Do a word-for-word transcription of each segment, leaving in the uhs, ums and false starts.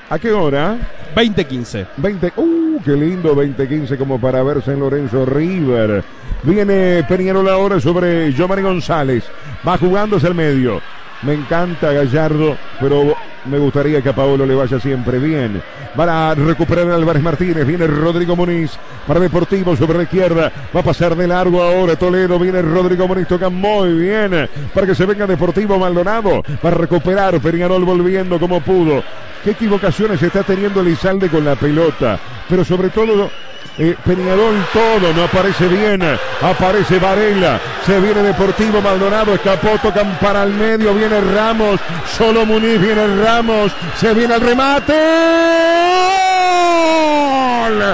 ¿A qué hora? veinte quince. veinte, uh, qué lindo, veinte quince como para ver San Lorenzo River. Viene Peñarol ahora sobre Giovanni González. Va jugándose al medio. Me encanta Gallardo, pero me gustaría que a Paolo le vaya siempre bien. Van a recuperar a Álvarez Martínez. Viene Rodrigo Muniz para Deportivo sobre la izquierda. Va a pasar de largo ahora Toledo. Viene Rodrigo Muniz, toca muy bien para que se venga Deportivo Maldonado. Va a recuperar Peñarol volviendo como pudo. Qué equivocaciones está teniendo Elizalde con la pelota, pero sobre todo Eh, Peñarol todo, no aparece bien, aparece Varela, se viene Deportivo Maldonado, escapó, tocan para el medio, viene Ramos, solo Muniz, viene Ramos, se viene el remate, ¡gol!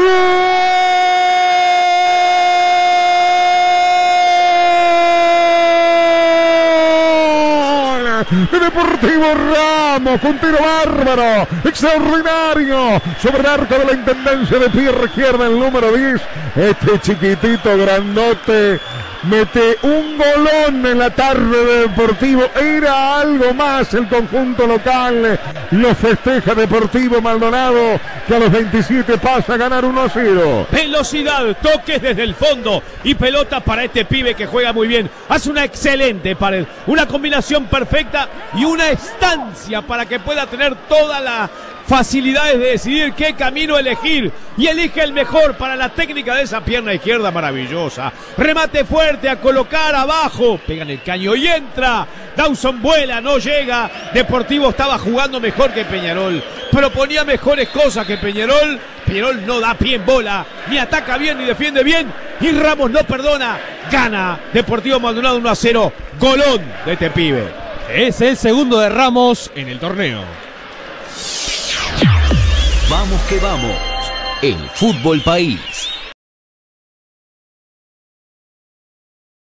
De Deportivo Ramos, un tiro bárbaro, extraordinario, sobre el arco de la Intendencia de pierna izquierda, el número diez, este chiquitito grandote, mete un golón en la tarde de Deportivo, era algo más el conjunto local, lo festeja Deportivo Maldonado, que a los veintisiete pasa a ganar uno a cero. Velocidad, toques desde el fondo y pelota para este pibe que juega muy bien, hace una excelente pared, una combinación perfecta y una estancia para que pueda tener todas las facilidades de decidir qué camino elegir y elige el mejor para la técnica de esa pierna izquierda maravillosa. Remate fuerte a colocar abajo, pegan el caño y entra. Dawson vuela, no llega. Deportivo estaba jugando mejor que Peñarol, proponía mejores cosas que Peñarol. Peñarol no da pie en bola, ni ataca bien ni defiende bien, y Ramos no perdona. Gana Deportivo Maldonado uno a cero. Golón de este pibe. Es el segundo de Ramos en el torneo. Vamos que vamos, el Fútbol País.